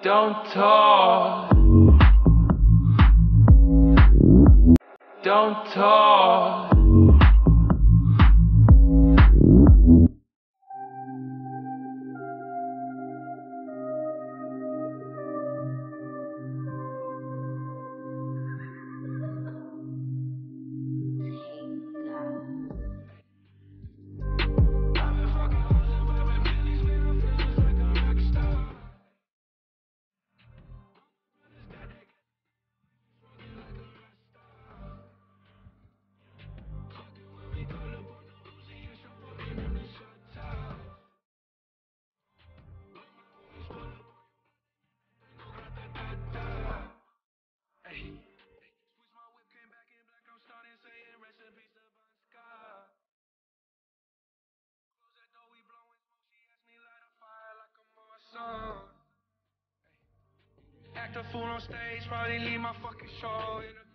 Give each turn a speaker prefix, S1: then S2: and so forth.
S1: Don't talk. Don't talk. Act a fool on stage, probably leave my fucking show in a